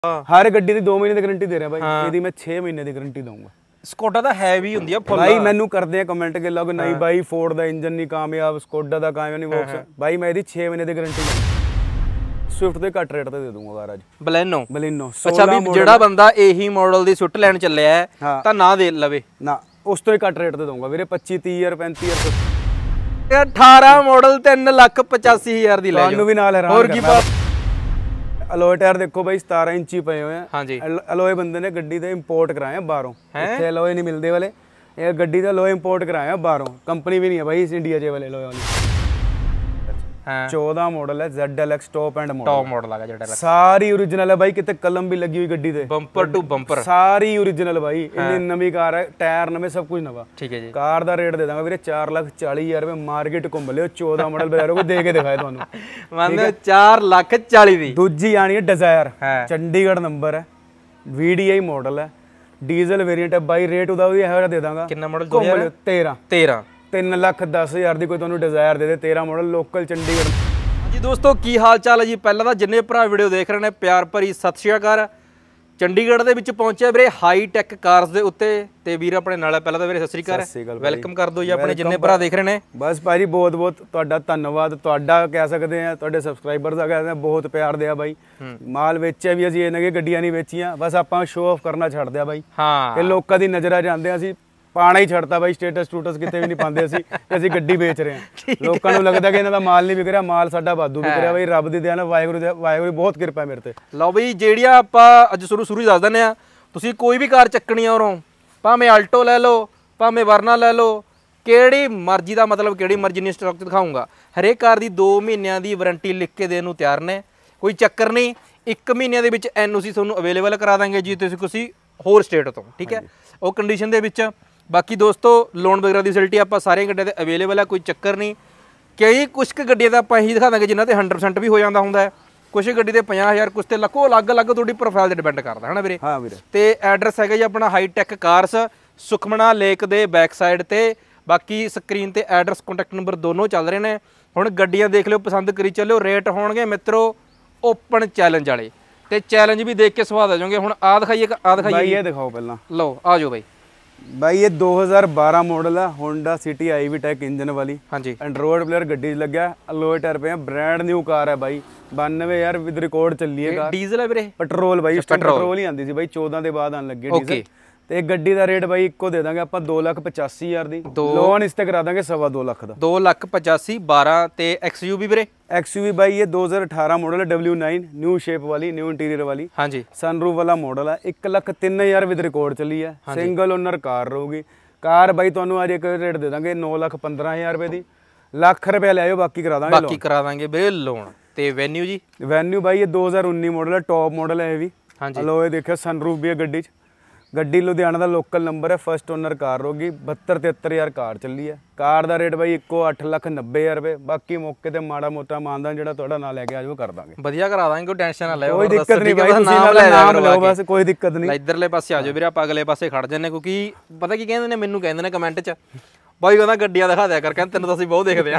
हर गड्डी की 2 महीने की गारंटी दे रहे हैं भाई, मैं 6 महीने की गारंटी दूंगा। ਸਕੋਡਾ ਤਾਂ ਹੈ ਵੀ ਹੁੰਦੀ ਆ ਫੁੱਲ भाई मैनू करते हैं कमेंट के लोग नहीं भाई फोर्ड का इंजन नहीं कामयाब, स्कोडा का कामयाब नहीं वॉक्स भाई मैं ਇਹਦੀ 6 महीने की गारंटी दूंगा। स्विफ्ट ਦੇ ਘੱਟ ਰੇਟ ਤੇ ਦੇ ਦੂੰਗਾ ਗਾਰਾਜ ਬਲੈਨੋ। ਬਲੈਨੋ ਅੱਛਾ ਵੀ ਜਿਹੜਾ ਬੰਦਾ ਇਹੀ ਮਾਡਲ ਦੀ ਸੁੱਟ ਲੈਣ ਚੱਲਿਆ ਤਾਂ ਨਾ ਦੇ ਲਵੇ ਨਾ, ਉਸ ਤੋਂ ਹੀ ਘੱਟ ਰੇਟ ਤੇ ਦਊਂਗਾ ਵੀਰੇ। 25 30000 35000 18 ਮਾਡਲ 3,85,000 ਦੀ ਲੈ ਤੁਹਾਨੂੰ ਵੀ ਨਾਲ ਹੈਰਾਨ ਹੋਰ ਕੀ ਬਾਤ। ਅਲੋਏ ਟਾਇਰ ਦੇਖੋ ਬਾਈ 17 ਇੰਚੀ ਪਏ ਹੋਏ ਆ। ਹਾਂਜੀ ਅਲੋਏ ਬੰਦੇ ਨੇ ਗੱਡੀ ਦੇ ਇੰਪੋਰਟ ਕਰਾਏ ਆ ਬਾਹਰੋਂ, ਇੱਥੇ ਅਲੋਏ ਨਹੀਂ ਮਿਲਦੇ ਵਾਲੇ, ਇਹ ਗੱਡੀ ਦਾ ਅਲੋਏ ਇੰਪੋਰਟ ਕਰਾਏ ਆ ਬਾਹਰੋਂ, ਕੰਪਨੀ ਵੀ ਨਹੀਂ ਹੈ ਬਾਈ ਇੰਡੀਆ 'ਚ ਵਾਲੇ ਅਲੋਏ ਵਾਲੀ। 14 मॉडल है ZLX top end model, top model आ गया ZLX, सारी ओरिजिनल है भाई, कितने कलम भी लगी हुई गड्डी दे, बंपर टू बंपर सारी ओरिजिनल भाई। इतनी नवी कार है, टायर नवे, सब कुछ नवा। ठीक है जी। कार दा रेट दे दांगा वीरे 4,40,000 रुपए, मार्केट घुम लियो 14 मॉडल बाजारों को दे के दिखाए ਤੁਹਾਨੂੰ। ਮੰਨ 4,40,000 ਦੀ। दूजी आनी है डिजायर, चंडीगढ़ नंबर है, VDI मॉडल है, डीजल वेरिएंट है भाई। रेट ਉਹਦਾ ਵੀ ਇਹੋ ਜਿਹਾ ਦੇ ਦਾਂਗਾ। ਕਿੰਨਾ ਮਾਡਲ 2013? 3,10,000 ਦੀ ਕੋਈ ਤੁਹਾਨੂੰ ਡਿਜ਼ਾਇਰ ਦੇ ਦੇ, 13 ਮਾਡਲ, ਲੋਕਲ ਚੰਡੀਗੜ੍ਹ। ਜੀ ਦੋਸਤੋ ਕੀ ਹਾਲ ਚਾਲ ਹੈ ਜੀ। ਪਹਿਲਾਂ ਤਾਂ ਜਿੰਨੇ ਭਰਾ ਵੀਡੀਓ ਦੇਖ ਰਹੇ ਨੇ ਪਿਆਰ ਭਰੀ ਸਤਿ ਸ਼੍ਰੀ ਅਕਾਲ। ਚੰਡੀਗੜ੍ਹ ਦੇ ਵਿੱਚ ਪਹੁੰਚਿਆ ਵੀਰੇ ਹਾਈ ਟੈਕ ਕਾਰਸ ਦੇ ਉੱਤੇ ਤੇ ਵੀਰ ਆਪਣੇ ਨਾਲ ਹੈ। ਪਹਿਲਾਂ ਤਾਂ ਵੀਰੇ ਸਤਿ ਸ਼੍ਰੀ ਅਕਾਲ, ਵੈਲਕਮ ਕਰ ਦਿਓ ਜੀ ਆਪਣੇ ਜਿੰਨੇ ਭਰਾ ਦੇਖ ਰਹੇ ਨੇ। ਬਸ ਭਾਜੀ ਬਹੁਤ ਬਹੁਤ ਤੁਹਾਡਾ ਧੰਨਵਾਦ, ਤੁਹਾਡਾ ਕਹਿ ਸਕਦੇ ਆ, ਤੁਹਾਡੇ ਸਬਸਕ੍ਰਾਈਬਰ ਦਾ ਕਹਿ ਸਕਦੇ ਆ, ਬਹੁਤ ਪਿਆਰ ਦਿਆ ਬਾਈ। ਮਾਲ ਵੇਚਿਆ ਵੀ ਅਸੀਂ, ਇਹਨਾਂ ਕਿ ਗੱਡੀਆਂ ਨਹੀਂ ਵੇਚੀਆਂ, ਬਸ ਆਪਾਂ ਸ਼ੋਅ ਆਫ ਕਰਨਾ ਛੱਡ ਦਿਆ ਬਾਈ। ਹਾਂ ਕਿ ਲੋਕਾਂ ਦੀ ਨਜ਼ਰਾਂ ਜਾਂਦੇ ਆ, ਅਸੀਂ ਪਾਣਾ ਹੀ ਛੱਡਤਾ ਬਾਈ, ਸਟੇਟਸ ਸਟੂਟਸ ਕਿਤੇ ਵੀ ਨਹੀਂ ਪਾਉਂਦੇ ਅਸੀਂ, ਅਸੀਂ ਗੱਡੀ ਵੇਚ ਰਹੇ ਹਾਂ। ਲੋਕਾਂ ਨੂੰ ਲੱਗਦਾ ਕਿ ਇਹਨਾਂ ਦਾ ਮਾਲ ਨਹੀਂ ਵਿਕ ਰਿਹਾ, ਮਾਲ ਸਾਡਾ ਵਾਧੂ ਵਿਕ ਰਿਹਾ ਬਾਈ। ਰੱਬ ਦੀ ਦਇਆ ਨਾਲ, ਵਾਹਿਗੁਰੂ ਦੀ ਬਹੁਤ ਕਿਰਪਾ ਮੇਰੇ ਤੇ। ਲਓ ਬਈ ਜਿਹੜੀਆਂ ਆਪਾਂ ਅੱਜ ਸ਼ੁਰੂ ਦੱਸ ਦਿੰਦੇ ਆ, ਤੁਸੀਂ ਕੋਈ ਵੀ ਕਾਰ ਚੱਕਣੀ ਆ ਉਰੋਂ, ਭਾਵੇਂ ਆਲਟੋ ਲੈ ਲਓ, ਭਾਵੇਂ ਵਰਨਾ ਲੈ ਲਓ, ਕਿਹੜੀ ਮਰਜ਼ੀ ਦਾ ਮਤਲਬ ਕਿਹੜੀ ਮਰਜ਼ੀ ਨਹੀਂ ਸਟਾਕ ਦਿਖਾਊਂਗਾ। ਹਰੇਕ ਕਾਰ ਦੀ 2 ਮਹੀਨਿਆਂ ਦੀ ਵਾਰੰਟੀ ਲਿਖ ਕੇ ਦੇਣ ਨੂੰ ਤਿਆਰ ਨੇ, ਕੋਈ ਚੱਕਰ ਨਹੀਂ। 1 ਮਹੀਨੇ ਦੇ ਵਿੱਚ NOC ਤੁਹਾਨੂੰ ਅਵੇਲੇਬਲ ਕਰਾ ਦਾਂਗੇ ਜੀ ਤੁਸੀਂ ਕਿਸੇ ਹੋਰ ਸਟੇਟ ਤੋਂ, ਠੀਕ ਹੈ, ਉਹ ਕੰਡੀਸ਼ਨ ਦੇ ਵਿੱਚ। ਬਾਕੀ ਦੋਸਤੋ ਲੋਨ ਵਗੈਰਾ ਦੀ ਫੈਸਿਲਿਟੀ ਆਪਾਂ ਸਾਰੀਆਂ ਗੱਡੀਆਂ ਤੇ ਅਵੇਲੇਬਲ ਹੈ, ਕੋਈ ਚੱਕਰ ਨਹੀਂ। ਕਈ ਕੁਛ ਕੁ ਗੱਡੀਆਂ ਤਾਂ ਆਪਾਂ ਇਹੀ ਦਿਖਾ ਦਾਂਗੇ ਜਿਨ੍ਹਾਂ ਤੇ 100% ਵੀ ਹੋ ਜਾਂਦਾ ਹੁੰਦਾ ਹੈ, ਕੁਛ ਗੱਡੀ ਤੇ 50,000, ਕੁਛ ਤੇ ਲੱਖੋਂ, ਅਲੱਗ-ਅਲੱਗ ਤੁਹਾਡੀ ਪ੍ਰੋਫਾਈਲ ਤੇ ਡਿਪੈਂਡ ਕਰਦਾ ਹੈ ਨਾ ਵੀਰੇ। ਹਾਂ ਵੀਰੇ। ਤੇ ਐਡਰੈਸ ਹੈਗਾ ਜੀ ਆਪਣਾ high tech cars, Sukhna lake ਦੇ ਬੈਕ ਸਾਈਡ ਤੇ। ਬਾਕੀ ਸਕਰੀਨ ਤੇ ਐਡਰੈਸ, ਕੰਟੈਕਟ ਨੰਬਰ ਦੋਨੋਂ ਚੱਲ ਰਹੇ ਨੇ। ਹੁਣ ਗੱਡੀਆਂ ਦੇਖ ਲਿਓ, ਪਸੰਦ ਕਰੀ ਚੱਲਿਓ। ਰੇਟ ਹੋਣਗੇ ਮਿੱਤਰੋ ਓਪਨ ਚੈਲੰਜ ਵਾਲੇ, ਤੇ ਚੈਲੰਜ ਵੀ ਦੇਖ ਕੇ ਸਵਾਦ ਆ ਜਾਓਗੇ। ਹੁਣ ਆ ਦਿਖਾਈਏ, ਬਾਈ ਇਹ ਦਿਖਾਓ ਪਹਿਲਾਂ। ਲਓ ਆ ਜਾਓ ਬਾਈ। भाई ये 2012 मॉडल है, Honda City IV tech engine वाली। हाँ जी। एंड्रॉइड प्लेयर गड्डी लग गया, अलोए टायर पे है, ब्रांड न्यू कार है भाई। 92,000 विद रिकॉर्ड चली है कार। डीजल है वीरे? पेट्रोल भाई, पेट्रोल ही आंदी सी भाई, 14 के बाद आने लगे डीजल। ਤੇ ਗੱਡੀ ਦਾ ਰੇਟ ਬਾਈ ਇੱਕੋ ਦੇ ਦਾਂਗੇ ਆਪਾਂ 2,85,000 ਦੀ। ਲੋਨ ਇਸ ਤੇ ਕਰਾ ਦਾਂਗੇ 2.5 ਲੱਖ ਦਾ। 2,85,000 12 ਤੇ XUV ਵੀਰੇ? XUV ਬਾਈ ਇਹ 2018 ਮਾਡਲ ਹੈ, W9 ਨਿਊ ਸ਼ੇਪ ਵਾਲੀ, ਨਿਊ ਇੰਟੀਰੀਅਰ ਵਾਲੀ। ਹਾਂਜੀ। ਸਨਰੂਫ ਵਾਲਾ ਮਾਡਲ ਹੈ, 1,03,000 ਵਿਦ ਰਿਕਾਰਡ ਚੱਲੀ ਹੈ, ਸਿੰਗਲ ਓਨਰ ਕਾਰ ਰਹੂਗੀ। ਕਾਰ ਬਾਈ ਤੁਹਾਨੂੰ ਅੱਜ ਇੱਕ ਰੇਟ ਦੇ ਦਾਂਗੇ 9,15,000 ਰੁਪਏ ਦੀ। ਲੱਖ ਰੁਪਏ ਲੈ ਆਇਓ, ਬਾਕੀ ਕਰਾ ਦਾਂਗੇ, ਬਾਕੀ ਕਰਾ ਦਾਂਗੇ ਵੀਰੇ ਲੋਨ। ਤੇ ਵੈਨਿਊ ਜੀ? ਵੈਨਿਊ ਬਾਈ ਇਹ 2019 ਮਾਡਲ ਹੈ, ਟੌਪ ਮਾਡਲ ਹੈ ਇਹ ਵੀ। ਅਲੋਏ ਦੇਖਿਓ, ਸਨਰੂਫ ਵੀ ਹੈ ਗੱਡੀ 'ਚ। ਗੱਡੀ ਲੁਧਿਆਣਾ ਦਾ ਲੋਕਲ ਨੰਬਰ ਹੈ, ਫਸਟ ਓਨਰ ਕਾਰ ਹੋਗੀ। 72-73,000 ਕਾਰ ਚੱਲੀ ਹੈ। ਕਾਰ ਦਾ ਰੇਟ ਬਾਈ ਇੱਕੋ 8,90,000 ਰੁਪਏ। ਬਾਕੀ ਮੌਕੇ ਤੇ ਮਾੜਾ ਮੋਟਾ ਮਾਨਦਾਨ ਜਿਹੜਾ ਤੁਹਾਡਾ ਨਾਲ ਲੈ ਕੇ ਆਜੋ ਕਰ ਦਾਂਗੇ, ਵਧੀਆ ਕਰਾ ਦਾਂਗੇ, ਕੋਈ ਟੈਨਸ਼ਨ ਨਾ ਲਿਓ, ਕੋਈ ਦਿੱਕਤ ਨਹੀਂ ਬਾਈ, ਤੁਸੀਂ ਨਾਮ ਲਓ ਬਸ, ਕੋਈ ਦਿੱਕਤ ਨਹੀਂ। ਇਧਰਲੇ ਪਾਸੇ ਆਜੋ ਵੀਰੇ, ਆਪਾਂ ਅਗਲੇ ਪਾਸੇ ਖੜ ਜੰਨੇ, ਕਿਉਂਕਿ ਪਤਾ ਕੀ ਕਹਿੰਦੇ ਨੇ, ਮੈਨੂੰ ਕਹਿੰਦੇ ਨੇ ਕਮੈਂਟ 'ਚ ਬਾਈ ਕਹਿੰਦਾ ਗੱਡੀਆਂ ਦਿਖਾ ਦਿਆ ਕਰ, ਕਹਿੰਦੇ ਤੈਨੂੰ ਤਾਂ ਅਸੀਂ ਬਹੁਤ ਦੇਖਦੇ ਆ,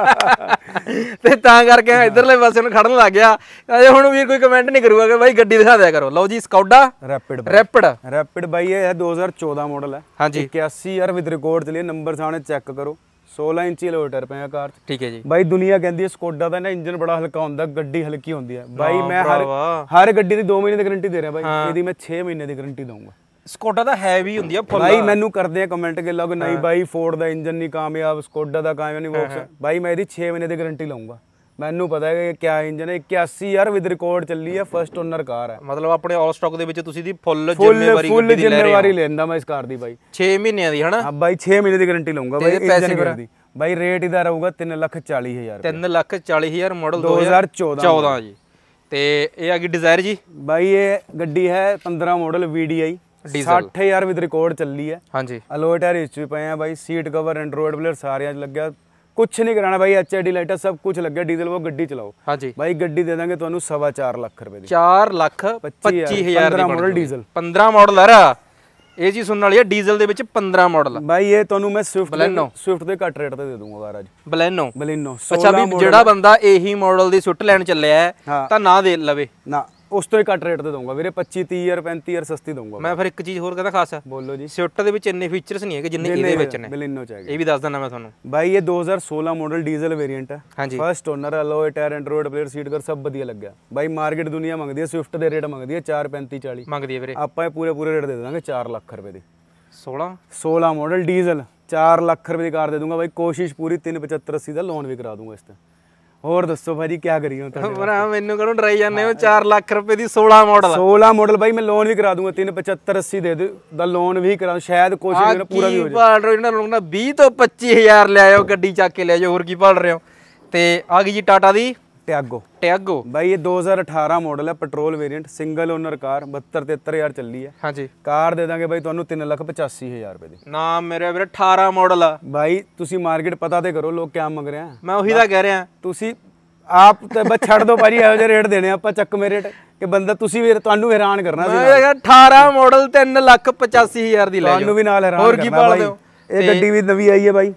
ਤੇ ਤਾਂ ਕਰਕੇ ਇਧਰਲੇ ਪਾਸੇ ਨੂੰ ਖੜਨ ਲੱਗ ਗਿਆ। ਅਜੇ ਹੁਣ ਵੀ ਕੋਈ ਕਮੈਂਟ ਨਹੀਂ ਕਰੂਗਾ ਕਿ ਬਾਈ ਗੱਡੀ ਦਿਖਾ ਦਿਆ ਕਰੋ। ਲਓ ਜੀ ਸਕੌਡਾ ਰੈਪਿਡ ਬਾਈ ਇਹ 2014 ਮਾਡਲ ਹੈ। ਹਾਂਜੀ। 81,000 ਵਿਦ ਰਿਕਾਰਡ ਚਲੀ, ਨੰਬਰ ਸਾਹਮਣੇ ਚੈੱਕ ਕਰੋ। 16 ਇੰਚੀ ਅਲੋਏ ਟਾਇਰ ਪਏ ਆ ਕਾਰ 'ਚ। ਠੀਕ ਹੈ ਜੀ। ਬਾਈ ਦੁਨੀਆ ਕਹਿੰਦੀ ਹੈ ਸਕੌਡਾ ਦਾ ਨਾ ਇੰਜਨ ਬੜਾ ਹਲਕਾ ਹੁੰਦਾ, ਗੱਡੀ ਹਲਕੀ ਹੁੰਦੀ ਹੈ ਬਾਈ। ਮੈਂ ਹਰ ਗੱਡੀ ਦੀ 2 ਮਹੀਨੇ ਦੀ ਗਾਰੰਟੀ ਦੇ ਰਿਹਾ ਬਾਈ, ਇਹਦੀ ਮੈਂ 6 ਮਹੀਨੇ ਦੀ ਗਾਰੰਟੀ ਦਊਂਗਾ। ਸਕੋਡਾ ਤਾਂ ਹੈ ਵੀ ਹੁੰਦੀ ਆ ਫੁੱਲ ਭਾਈ। ਮੈਨੂੰ ਕਰਦੇ ਆ ਕਮੈਂਟ ਕੇ ਲੋਗ ਨਹੀਂ ਭਾਈ ਫੋਰਡ ਦਾ ਇੰਜਨ ਨਹੀਂ ਕਾਮਯਾਬ, ਸਕੋਡਾ ਦਾ ਕਾਮਯਾਬ ਨਹੀਂ ਵੌਕਸ ਭਾਈ। ਮੈਂ ਇਹਦੀ 6 ਮਹੀਨੇ ਦੀ ਗਾਰੰਟੀ ਲਊਂਗਾ। ਮੈਨੂੰ ਪਤਾ ਹੈ ਕਿ ਕਿਆ ਇੰਜਨ ਹੈ। 81,000 ਵਿਦ ਰਿਕਾਰਡ ਚੱਲੀ ਹੈ, ਫਸਟ ਓਨਰ ਕਾਰ ਹੈ। ਮਤਲਬ ਆਪਣੇ ਆਲ ਸਟਾਕ ਦੇ ਵਿੱਚ ਤੁਸੀਂ ਦੀ ਫੁੱਲ ਜ਼ਿੰਮੇਵਾਰੀ ਲੈਂਦਾ ਮੈਂ ਇਸ ਕਾਰ ਦੀ ਬਾਈ। 6 ਮਹੀਨਿਆਂ ਦੀ ਹਨਾ? ਹਾਂ ਬਾਈ 6 ਮਹੀਨੇ ਦੀ ਗਾਰੰਟੀ ਲਊਂਗਾ ਬਾਈ। ਇੰਜਨ ਦੀ ਬਾਈ ਰੇਟ ਇਹਦਾ ਰਹੂਗਾ 3,40,000। 3,40,000 ਮਾਡਲ 2014 ਜੀ। ਤੇ ਇਹ ਆ ਗਈ ਡਿਜ਼ਾਇਰ ਜੀ ਬਾਈ। ਇਹ ਗੱਡੀ ਹੈ 15 ਮਾਡਲ VDI, 60,000 ਵਿਦ ਰਿਕਾਰਡ ਚੱਲੀ ਹੈ। ਹਾਂਜੀ। ਅਲੋਏ ਟਾਇਰ ਇਸ 'ਚ ਵੀ ਪਏ ਆ ਬਾਈ। ਸੀਟ ਕਵਰ, ਐਂਡਰੋਇਡ ਪਲੇਅਰ ਸਾਰਿਆਂ 'ਚ ਲੱਗਿਆ, ਕੁਛ ਨਹੀਂ ਕਰਾਣਾ ਬਾਈ। HID ਲਾਈਟਾਂ ਸਭ ਕੁਝ ਲੱਗਿਆ। ਡੀਜ਼ਲ ਉਹ ਗੱਡੀ ਚਲਾਓ। ਹਾਂਜੀ ਬਾਈ। ਗੱਡੀ ਦੇ ਦਾਂਗੇ ਤੁਹਾਨੂੰ 4.25 ਲੱਖ ਰੁਪਏ ਦੀ। 4,25,000 15 ਮਾਡਲ ਡੀਜ਼ਲ। 15 ਮਾਡਲ ਆ ਇਹ ਚੀਜ਼ ਸੁਣਨ ਵਾਲੀ ਹੈ। ਡੀਜ਼ਲ ਦੇ ਵਿੱਚ 15 ਮਾਡਲ ਬਾਈ। ਇਹ ਤੁਹਾਨੂੰ ਮੈਂ ਸਵਿਫਟ ਦੇ ਘੱਟ ਰੇਟ ਤੇ ਦੇ ਦੂੰਗਾ ਗਾਰਾਜ। ਬਲੈਨੋ। ਅੱਛਾ ਵੀ ਜਿਹੜਾ ਬੰਦਾ ਇਹੀ ਮਾਡਲ ਦੀ ਸੁੱਟ ਲੈਣ ਚੱਲਿਆ ਤਾਂ ਨਾ ਦੇ ਲਵੇ ਨਾ, ਉਸ ਤੋਂ ਹੀ ਘੱਟ ਰੇਟ ਤੇ ਦਊਂਗਾ ਵੀਰੇ 25 30000 35000 ਸਸਤੀ ਦਊਂਗਾ ਮੈਂ ਫਿਰ ਇੱਕ ਚੀਜ਼ ਹੋਰ ਕਹਿੰਦਾ ਖਾਸ ਆ, ਬੋਲੋ ਜੀ। ਸਵਿਫਟ ਦੇ ਵਿੱਚ ਇੰਨੇ ਫੀਚਰਸ ਨਹੀਂ ਹੈਗੇ ਜਿੰਨੇ ਇਹਦੇ ਵਿੱਚ ਨੇ। ਬਲਿਨੋ ਚ ਹੈਗੇ। ਇਹ ਵੀ ਦੱਸ ਦਿੰਦਾ ਮੈਂ ਤੁਹਾਨੂੰ ਬਾਈ ਇਹ 2016 ਮਾਡਲ ਡੀਜ਼ਲ ਵੇਰੀਐਂਟ ਹੈ। ਹਾਂਜੀ। First owner, alloy tyre, Android player, seat cover ਸਭ ਵਧੀਆ ਲੱਗਿਆ ਬਾਈ। ਮਾਰਕੀਟ ਦੁਨੀਆ ਮੰਗਦੀ ਹੈ ਸਵਿਫਟ ਦੇ ਰੇਟ ਮੰਗਦੀ ਹੈ 4 35 40 ਮੰਗਦੀ ਹੈ ਵੀਰੇ। ਆਪਾਂ ਇਹ ਪੂਰੇ ਰੇਟ ਦੇ ਦਾਂਗੇ 4 ਲੱਖ ਰੁਪਏ ਦੀ। 16 ਮਾਡਲ ਡੀਜ਼ਲ 4 ਲੱਖ ਰੁਪਏ ਦੀ ਕਾਰ ਦੇ ਦੂੰਗਾ ਬਾਈ। ਕੋਸ਼ਿਸ਼ ਪੂਰੀ 375 80 ਦਾ ਲੋਨ ਵੀ ਕਰਾ ਦੂੰਗਾ ਇਸ ਤੇ। ਹੋਰ ਦੱਸੋ ਭਾਜੀ ਕੀ ਕਰੀਏ ਹੁਣ ਤੁਹਾਡੇ? ਭਰਾ ਮੈਨੂੰ ਕਹਨੂੰ ਡਰਾਈ ਜਾਂਦੇ ਹੋ 4 ਲੱਖ ਰੁਪਏ ਦੀ 16 ਮਾਡਲ। 16 ਮਾਡਲ ਬਾਈ ਮੈਂ ਲੋਨ ਵੀ ਕਰਾ ਦੂੰਗਾ 375 80 ਦੇ ਦਾ ਲੋਨ ਵੀ ਕਰਾ ਸ਼ਾਇਦ ਕੋਸ਼ਿਸ਼ ਮੇਰਾ ਪੂਰਾ ਵੀ ਹੋ ਜਾਏ। ਭਾਲ ਰਹੇ ਇਹਨਾਂ ਲੋਕਾਂ 20 ਤੋਂ 25000 ਲੈ ਆਇਓ ਗੱਡੀ ਚੱਕ ਕੇ ਲੈ ਜਾਓ, ਹੋਰ ਕੀ ਭਾਲ ਰਹੇ ਹੋ। ਤੇ ਆ ਗਈ ਜੀ ਟਾਟਾ ਦੀ ਟਿਆਗੋ ਬਾਈ। ਇਹ 2018 ਮਾਡਲ ਹੈ, petrol variant, single owner car, 72 73000 ਚੱਲੀ ਹੈ। ਹਾਂਜੀ। ਕਾਰ ਦੇ ਦਾਂਗੇ ਬਾਈ ਤੁਹਾਨੂੰ 3,85,000 ਰੁਪਏ ਦੀ। ਨਾ ਮੇਰੇ ਵੀਰੇ 18 ਮਾਡਲ ਆ ਬਾਈ। ਤੁਸੀਂ ਮਾਰਕੀਟ ਪਤਾ ਤੇ ਕਰੋ ਲੋਕ ਕਿਆ ਮੰਗ ਰਹੇ ਆ। ਮੈਂ ਉਹੀ ਤਾਂ ਕਹਿ ਰਿਹਾ। ਤੁਸੀਂ ਆਪ ਤੇ ਬਸ ਛੱਡ ਦੋ ਭਾਜੀ, ਇਹੋ ਜਿਹੇ ਰੇਟ ਦੇਣੇ ਆਪਾਂ ਚੱਕਵੇਂ ਰੇਟ ਕਿ ਬੰਦਾ ਤੁਸੀਂ ਵੀ ਤੁਹਾਨੂੰ ਹੈਰਾਨ ਕਰਨਾ ਸੀ। 18 ਮਾਡਲ 3,85,000 ਦੀ ਲੈ ਜਾਓ, ਤੁਹਾਨੂੰ ਵੀ ਨਾਲ ਹੈਰਾਨ ਹੋਰ ਕੀ ਭਾਲ ਦਿਓ। ਇਹ ਗੱਡੀ ਵੀ ਨਵੀਂ ਆਈ ਹੈ ਬਾਈ।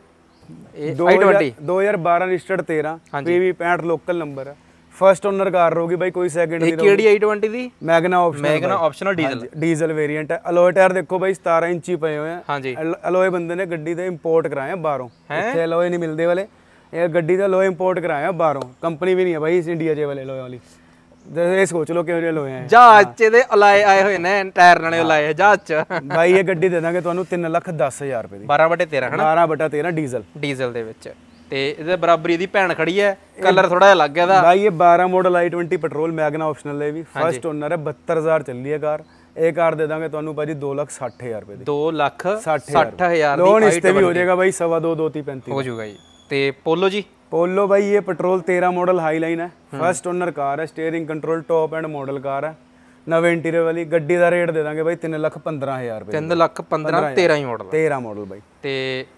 i20 2012 registered 13 PV 65 local number ਹੈ। ਫਸਟ ਓਨਰ ਕਾਰ ਹੋਗੀ ਬਾਈ, ਕੋਈ ਸੈਕਿੰਡ ਨਹੀਂ। ਕਿਹੜੀ i20 ਦੀ? ਮੈਗਨਾ ਆਪਸ਼ਨਲ ਡੀਜ਼ਲ ਵੇਰੀਐਂਟ ਹੈ। ਅਲੋਏ ਟਾਇਰ ਦੇਖੋ ਬਾਈ 17 ਇੰਚੀ ਪਏ ਹੋਏ ਆ। ਹਾਂਜੀ। ਅਲੋਏ ਬੰਦੇ ਨੇ ਗੱਡੀ ਦੇ ਇੰਪੋਰਟ ਕਰਾਏ ਆ ਬਾਹਰੋਂ, ਇੱਥੇ ਅਲੋਏ ਨਹੀਂ ਮਿਲਦੇ ਵਾਲੇ। ਇਹ ਗੱਡੀ ਦਾ ਅਲੋਏ ਇੰਪੋਰਟ ਕਰਾਇਆ ਬਾਹਰੋਂ, ਕੰਪਨੀ ਵੀ ਨਹੀਂ ਹੈ ਬਾਈ ਇਸ ਇੰਡੀਆ 'ਚ ਵਾਲੇ ਅਲੋਏ ਵਾਲੀ। ਇਹ ਸੋਚ ਲਓ ਕਿਹੋ ਜਿਹੇ ਅਲੋਏ ਆ। ਜਹਾਜ਼ 'ਚ ਦੇ ਅਲਾਏ ਆਏ ਹੋਏ ਨੇ, ਟਾਇਰ ਨਾਲੇ ਅਲਾਏ ਜਹਾਜ਼ 'ਚ। ਬਾਈ ਇਹ ਗੱਡੀ ਦੇ ਦਾਂਗੇ ਤੁਹਾਨੂੰ 3,10,000 ਰੁਪਏ ਦੀ। 12/13 ਹਨਾ? 12/13 ਡੀਜ਼ਲ ਦੇ ਵਿੱਚ। ਤੇ ਇਹਦੇ ਬਰਾਬਰ ਇਹਦੀ ਭੈਣ ਖੜੀ ਹੈ, ਕਲਰ ਥੋੜਾ ਜਿਹਾ ਲੱਗ ਗਿਆ ਦਾ ਬਾਈ। ਇਹ 12 model i20 petrol Magna optional ਹੈ ਵੀ। ਫਸਟ ਓਨਰ ਹੈ, 72,000 ਚੱਲੀ ਹੈ ਕਾਰ। ਇਹ ਕਾਰ ਦੇ ਦਾਂਗੇ ਤੁਹਾਨੂੰ ਭਾਜੀ 2,60,000 ਰੁਪਏ ਦੀ। 2,60,000 ਲੋਨ ਇਸ ਤੇ ਵੀ ਹੋ ਜਾਏਗਾ ਬਾਈ 2.5 2 30 35 ਹੋ ਜਾਊਗਾ ਜੀ। ਤੇ ਪੋਲੋ ਜੀ? ਪੋਲੋ ਬਾਈ ਇਹ ਪੈਟਰੋਲ 13 ਮਾਡਲ ਹਾਈਲਾਈਨ ਹੈ। ਫਸਟ ਓਨਰ ਕਾਰ ਹੈ, steering control top end model car ਹੈ, ਨਵੇਂ ਇੰਟੀਰੀਅਰ ਵਾਲੀ। ਗੱਡੀ ਦਾ ਰੇਟ ਦੇ ਦਾਂਗੇ ਬਾਈ 3,15,000 ਰੁਪਏ। 3,15,000 13 ਹੀ ਮਾਡਲ। 13 ਮਾਡਲ ਬਾਈ। ਤੇ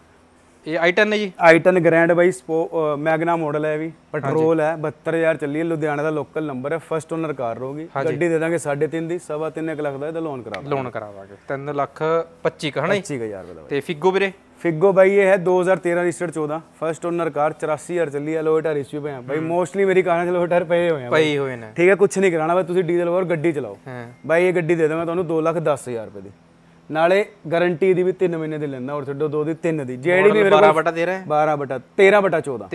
ਇਹ i10 ਹੈ ਜੀ? i10 ਗ੍ਰੈਂਡ ਬਾਈ, ਮੈਗਨਾ ਮਾਡਲ ਹੈ ਵੀ, ਪੈਟਰੋਲ ਹੈ, 72,000 ਚੱਲੀ ਹੈ, ਲੁਧਿਆਣਾ ਦਾ ਲੋਕਲ ਨੰਬਰ ਹੈ। ਫਸਟ ਓਨਰ ਕਾਰ ਹੋਗੀ। ਗੱਡੀ ਦੇ ਦਾਂਗੇ 3.5 ਦੀ, 3.25 ਲੱਖ ਦਾ ਇਹਦਾ ਲੋਨ ਕਰਾਵਾਂਗੇ 3,25,000 ਹਨਾ? 25,000 ਰੁਪਏ ਦਾ। ਤੇ ਫਿਗੋ ਵੀਰੇ? ਫਿਗੋ ਬਾਈ ਇਹ ਹੈ 2013 ਰਜਿਸਟਰਡ 14 ਫਸਟ ਓਨਰ ਕਾਰ, 84,000 ਚੱਲੀ ਹੈ। ਅਲੋਏ ਟਾਇਰ ਇਸ਼ੂ ਪਏ ਆ ਬਾਈ। ਮੋਸਟਲੀ ਮੇਰੀ ਕਾਰਾਂ 'ਚ ਅਲੋਏ ਟਾਇਰ ਪਏ ਹੋਏ ਨੇ। ਠੀਕ ਹੈ, ਕੁਝ ਨਹੀਂ ਕਰਾਣਾ ਬਾਈ, ਤੁਸੀਂ ਡੀਜ਼ਲ ਹੋਰ ਗੱਡੀ ਚਲਾਓ। ਬਾਈ ਇਹ ਗੱਡੀ ਦੇ ਦਾਂਗਾ ਤੁਹਾਨੂੰ 2,10,000 ਰੁਪਏ ਦੀ, ਨਾਲੇ ਗਾਰੰਟੀ ਦੀ ਵੀ 3 ਮਹੀਨੇ ਦੀ ਲੈਂਦਾ, ਹੋਰ ਛੱਡੋ 2 ਦੀ 3 ਦੀ। ਜਿਹੜੀ ਵੀ 12/13 13/14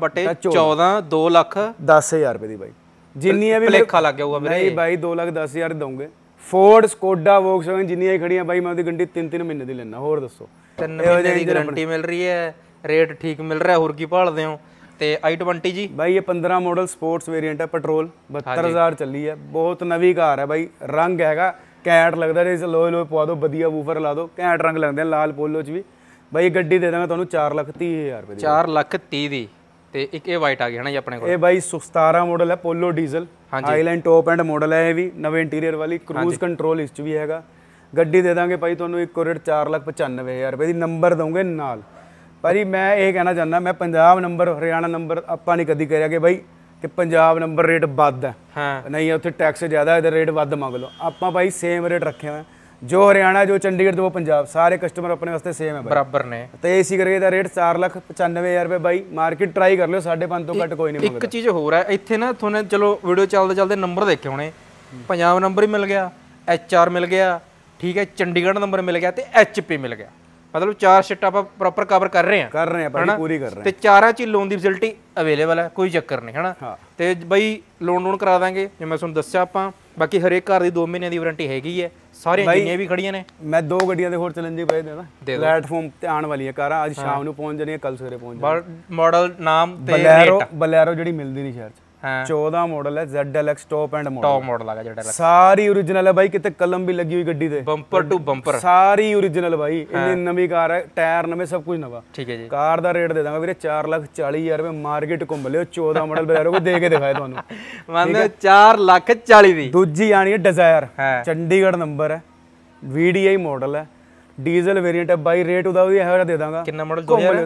13/14 2,10,000 ਰੁਪਏ ਦੀ ਬਾਈ। ਜਿੰਨੀ ਹੈ ਵੀ ਲੇਖਾ ਲੱਗ ਗਿਆ ਹੋਊਗਾ ਵੀਰੇ। ਨਹੀਂ ਬਾਈ 2,10,000 ਦਊਂਗੇ। ਫੋਰਡ, ਸਕੋਡਾ, ਵੋਕਸਵੈਗਨ ਜਿੰਨੀਆਂ ਖੜੀਆਂ ਬਾਈ ਮੈਂ ਉਹਦੀ ਗੱਡੀ 3 ਮਹੀਨੇ ਦੀ ਲੈਣਾ। ਹੋਰ ਦੱਸੋ? 3 ਮਹੀਨੇ ਦੀ ਗਾਰੰਟੀ ਮਿਲ ਰਹੀ ਹੈ, ਰੇਟ ਠੀਕ ਮਿਲ ਰਿਹਾ, ਹੋਰ ਕੀ ਭਾਲਦੇ ਹੋ। ਤੇ i20 ਜੀ? ਬਾਈ ਇਹ 15 ਮਾਡਲ ਸਪੋਰਟਸ ਵੇਰੀਐਂਟ ਹੈ, ਪੈਟਰੋਲ, 72,000 ਚੱਲੀ ਹੈ। ਬਹੁਤ ਨਵੀਂ ਕਾਰ ਹੈ ਬਾਈ। ਰੰਗ ਹੈਗਾ ਘੈਂਟ ਲੱਗਦਾ, ਜੇ ਲੋਏ ਪਵਾ ਦੋ, ਵਧੀਆ ਵੂਫਰ ਲਾ ਦੋ, ਘੈਂਟ ਰੰਗ ਲੱਗਦੇ ਲਾਲ ਪੋਲੋ 'ਚ ਵੀ। ਬਾਈ ਗੱਡੀ ਦੇ ਦਾਂਗਾ ਤੁਹਾਨੂੰ 4,30,000 ਰੁਪਏ ਦੀ। 4,30,000 ਦੀ। ਤੇ ਇੱਕ ਇਹ ਵਾਈਟ ਆ ਗਈ ਹੈ ਨਾ ਜੀ ਆਪਣੇ ਕੋਲ? ਇਹ ਬਾਈ 17 ਮਾਡਲ ਹੈ, Polo diesel, highline top end model ਹੈ। ਇਹ ਵੀ ਨਵੇਂ ਇੰਟੀਰੀਅਰ ਵਾਲੀ, ਕਰੂਜ਼ ਕੰਟਰੋਲ ਇਸ 'ਚ ਵੀ ਹੈਗਾ। ਗੱਡੀ ਦੇ ਦਾਂਗੇ ਭਾਈ ਤੁਹਾਨੂੰ ਇੱਕੋ ਰੇਟ 4,95,000 ਰੁਪਏ ਦੀ। ਨੰਬਰ ਦਊਂਗੇ ਨਾਲ। ਭਾਜੀ ਮੈਂ ਇਹ ਕਹਿਣਾ ਚਾਹੁੰਦਾ, ਮੈਂ ਪੰਜਾਬ ਨੰਬਰ, ਹਰਿਆਣਾ ਨੰਬਰ ਆਪਾਂ ਨਹੀਂ ਕਦੀ ਕਰਿਆ ਕਿ ਬਾਈ ਕਿ ਪੰਜਾਬ ਨੰਬਰ ਰੇਟ ਵੱਧ ਹੈ, ਨਹੀਂ ਉੱਥੇ ਟੈਕਸ ਜ਼ਿਆਦਾ, ਇਹਦਾ ਰੇਟ ਵੱਧ ਮੰਗ ਲਓ। ਆਪਾਂ ਭਾਈ ਸੇਮ ਰੇਟ ਰੱਖੇ ਹੋਏ, ਜੋ ਹਰਿਆਣਾ, ਜੋ ਚੰਡੀਗੜ੍ਹ, ਜੋ ਪੰਜਾਬ, ਸਾਰੇ ਕਸਟਮਰ ਆਪਣੇ ਵਾਸਤੇ ਸੇਮ ਹੈ, ਬਰਾਬਰ ਨੇ। ਤੇ ਇਸੇ ਕਰਕੇ ਇਹਦਾ ਰੇਟ 4,95,000 ਰੁਪਏ ਬਾਈ। ਮਾਰਕੀਟ ਟਰਾਈ ਕਰ ਲਿਓ, 5.5 ਤੋਂ ਘੱਟ ਕੋਈ ਨਹੀਂ ਮੰਗਦਾ। ਇੱਕ ਚੀਜ਼ ਹੋਰ ਹੈ ਇੱਥੇ ਨਾ, ਤੁਹਾਨੂੰ ਚਲੋ ਵੀਡੀਓ ਚੱਲਦੇ ਨੰਬਰ ਦੇਖੇ ਹੋਣੇ, ਪੰਜਾਬ ਨੰਬਰ ਹੀ ਮਿਲ ਗਿਆ, HR ਮਿਲ ਗਿਆ, ਠੀਕ ਹੈ, ਚੰਡੀਗੜ੍ਹ ਨੰਬਰ ਮਿਲ ਗਿਆ, ਤੇ HP ਮਿਲ ਗਿਆ। ਮਤਲਬ 4 ਸ਼ਿਟ ਆਪਾਂ ਪ੍ਰੋਪਰ ਕਵਰ ਕਰ ਰਹੇ ਹਾਂ ਭਾਈ, ਪੂਰੀ ਕਰ ਰਹੇ ਹਾਂ। ਤੇ 4 'ਚ ਲੋਨ ਦੀ ਫੈਸਿਲਿਟੀ ਅਵੇਲੇਬਲ ਹੈ, ਕੋਈ ਚੱਕਰ ਨਹੀਂ ਹਨਾ। ਤੇ ਬਾਈ ਲੋਨ ਕਰਾ ਦਾਂਗੇ ਜਿਵੇਂ ਮੈਂ ਤੁਹਾਨੂੰ ਦੱਸਿਆ ਆਪਾਂ। ਬਾਕੀ ਹਰੇਕ ਕਾਰ ਦੀ 2 ਮਹੀਨਿਆਂ ਦੀ ਵਾਰੰਟੀ ਹੈਗੀ ਹੈ, ਸਾਰੀਆਂ ਜਿੰਨੀਆਂ ਵੀ ਖੜੀਆਂ ਨੇ। ਮੈਂ 2 ਗੱਡੀਆਂ ਦੇ ਹੋਰ ਚੈਲੰਜ ਪਏ ਦੇਣਾ, ਪਲੇਟਫਾਰਮ ਤੇ ਆਉਣ ਵਾਲੀਆਂ ਕਾਰਾਂ ਅੱਜ ਸ਼ਾਮ ਨੂੰ ਪਹੁੰਚ ਜਾਣੀਆਂ, ਕੱਲ ਸਵੇਰੇ ਪਹੁੰਚ ਜਾਣੀਆਂ। ਮਾਡਲ, ਨਾਮ ਤੇ ਬਲੈਰੋ ਜਿਹੜੀ ਮਿਲਦੀ ਨਹੀਂ ਸ਼ਹਿਰ 'ਚ, 14 ਮਾਡਲ ਹੈ, ZLX top end top model ਆ ਗਿਆ ZLX, ਸਾਰੀ ਓਰੀਜਨਲ ਹੈ ਬਾਈ। ਕਿਤੇ ਕਲਮ ਵੀ ਲੱਗੀ ਹੋਈ ਗੱਡੀ ਤੇ, ਬੰਪਰ ਟੂ ਬੰਪਰ ਸਾਰੀ ਓਰੀਜਨਲ ਬਾਈ। ਇੰਨੀ ਨਵੀਂ ਕਾਰ ਹੈ, ਟਾਇਰ ਨਵੇਂ, ਸਭ ਕੁਝ ਨਵਾਂ। ਠੀਕ ਹੈ ਜੀ। ਕਾਰ ਦਾ ਰੇਟ ਦੇ ਦਾਂਗਾ ਵੀਰੇ 4,40,000 ਰੁਪਏ। ਮਾਰਕੀਟ ਘੁੰਮ ਲਿਓ, 14 ਮਾਡਲ ਬਲੈਰੋ ਕੋ ਦੇ ਕੇ ਦਿਖਾਏ ਤੁਹਾਨੂੰ। ਮੰਨਦੇ 4,40,000 ਦੀ। ਦੂਜੀ ਆਣੀ ਹੈ ਡਿਜ਼ਾਇਰ, ਚੰਡੀਗੜ੍ਹ ਨੰਬਰ ਹੈ, VDI ਮਾਡਲ ਹੈ, ਡੀਜ਼ਲ ਵੇਰੀਐਂਟ ਹੈ ਬਾਈ। ਰੇਟ ਉਹਦਾ ਵੀ ਇਹੋ ਜਿਹਾ ਦੇ ਦਾਂਗਾ। ਕਿੰਨਾ ਮਾਡਲ?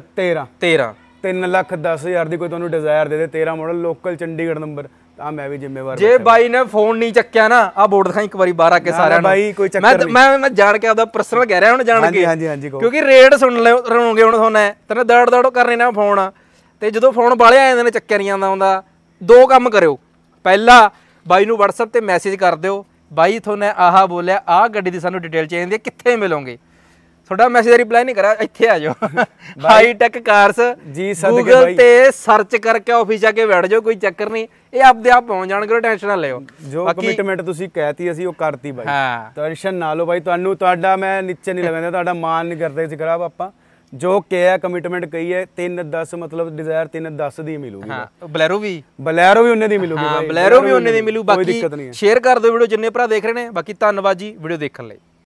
2013 3,10,000 ਦੀ ਕੋਈ ਤੁਹਾਨੂੰ ਡਿਜ਼ਾਇਰ ਦੇ ਦੇ, 13 ਮਾਡਲ, ਲੋਕਲ, ਚੰਡੀਗੜ੍ਹ ਨੰਬਰ। ਆ ਮੈਂ ਵੀ ਜ਼ਿੰਮੇਵਾਰ। ਜੇ ਬਾਈ ਨੇ ਫੋਨ ਨਹੀਂ ਚੱਕਿਆ ਨਾ, ਆ ਬੋਰਡ ਦਿਖਾਈ ਇੱਕ ਵਾਰੀ ਬਾਹਰ ਆ ਕੇ ਸਾਰਿਆਂ ਨੂੰ। ਬਾਈ ਕੋਈ ਚੱਕਰ ਨਹੀਂ, ਮੈਂ ਜਾਣ ਕੇ ਆਪਦਾ ਪਰਸਨਲ ਕਹਿ ਰਿਹਾ ਹੁਣ, ਜਾਣ ਕੇ। ਹਾਂਜੀ ਕਿਉਂਕਿ ਰੇਟ ਸੁਣ ਲਓਗੇ ਹੁਣ ਤੁਹਾਨੂੰ, ਤੈਨੂੰ ਦੜ ਕਰਨੇ ਨਾ ਫੋਨ। ਤੇ ਜਦੋਂ ਫੋਨ ਬਾਲੇ ਆ ਜਾਂਦੇ ਨੇ, ਚੱਕਿਆ ਨਹੀਂ ਜਾਂਦਾ ਹੁੰਦਾ। 2 ਕੰਮ ਕਰਿਓ। ਪਹਿਲਾ, ਬਾਈ ਨੂੰ WhatsApp ਤੇ ਮੈਸੇਜ ਕਰ ਦਿਓ, ਬਾਈ ਤੁਹਾਨੂੰ ਆਹ ਬੋਲਿਆ, ਆਹ ਗੱਡੀ ਦੀ ਸਾਨੂੰ ਡਿਟੇਲ ਚਾਹੀਦੀ ਹੈ, ਕਿੱਥੇ ਮਿਲੋਗੇ? ਤੁਹਾਡਾ ਮੈਸੇਜ ਰਿਪਲਾਈ ਨਹੀਂ ਕਰਾ, ਇੱਥੇ ਆ ਜਾਓ ਹਾਈਟੈਕ ਕਾਰਸ ਜੀ ਗੂਗਲ ਤੇ ਸਰਚ ਕਰਕੇ ਆਫਿਸ ਜਾ ਕੇ ਬੈਠ ਜਾਓ, ਕੋਈ ਚੱਕਰ ਨਹੀਂ, ਇਹ ਆਪਦੇ ਆਪ ਪਹੁੰਚ ਜਾਣਗੇ, ਟੈਨਸ਼ਨ ਨਾ ਲਿਓ। ਜੋ ਕਮਿਟਮੈਂਟ ਤੁਸੀਂ ਕਹਿਤੀ ਅਸੀਂ ਉਹ ਕਰਤੀ ਬਾਈ, ਹਾਂ ਟੈਨਸ਼ਨ ਨਾ ਲਓ ਬਾਈ, ਤੁਹਾਡਾ ਮੈਂ ਨੀਚੇ ਨਹੀਂ ਲਗਾਉਂਦਾ, ਤੁਹਾਡਾ ਮਾਨ ਨਹੀਂ ਕਰਦੇ ਸੀ ਖਰਾਬ। ਆਪਾਂ ਜੋ ਕਿਹਾ ਕਮਿਟਮੈਂਟ ਕਹੀ ਹੈ 3-10 ਮਤਲਬ ਡਿਜ਼ਾਇਰ 3-10 ਦੀ ਮਿਲੂਗੀ। ਹਾਂ ਬਲੈਰੋ ਵੀ ਉਹਨੇ ਦੀ ਮਿਲੂਗੀ ਹਾਂ ਬਾਈ, ਬਲੈਰੋ ਵੀ ਉਹਨੇ ਦੀ ਮਿਲੂ। ਕੋਈ ਬਾਕੀ ਦਿੱਕਤ ਨਹੀਂ ਹੈ। ਸ਼ੇਅਰ ਕਰ ਦਿਓ ਵੀਡੀਓ ਜਿੰਨੇ ਭਰਾ ਦੇਖ ਰਹੇ ਨੇ। ਬਾਕੀ ਧੰਨਵਾਦ ਜੀ ਵੀਡੀਓ ਦੇਖਣ ਲਈ।